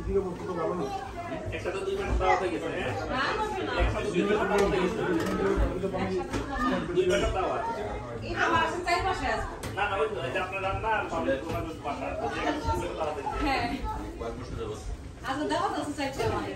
একসাথে 2 মিনিট দাওয়া হয়ে গেছে হ্যাঁ একসাথে 2 মিনিট দাওয়া হয়ে গেছে 2 মিনিট দাওয়া এই আমার আছে 4 মাসে আছে না না ওই যে আপনার রান্না আর পাবলে তোমার পাটা হ্যাঁ আজ দাও তো চাইছে মানে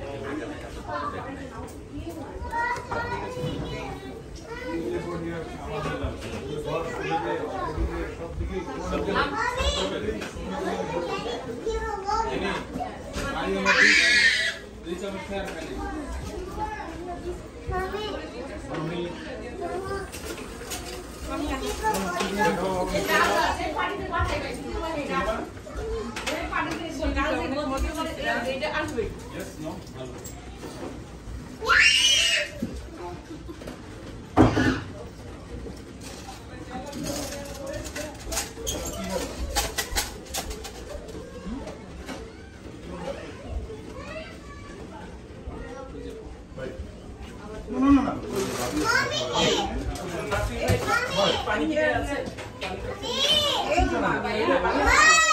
পানি কি আছে এই তো মা ভাই মামি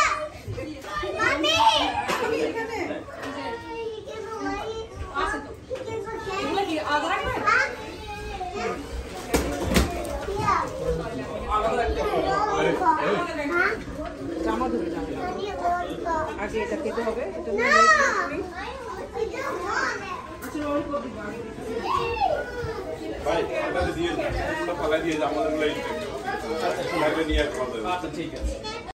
আমি এখানে আছে তো এগুলো কি আদা রাখবে জামা ধরে যাবে আগে এটা খেতে হবে এটা নিয়ে ভাই আমরা দিয়ে ফালা দিয়ে আমাদের লাইট আচ্ছা নিয়ে আসবো আচ্ছা ঠিক আছে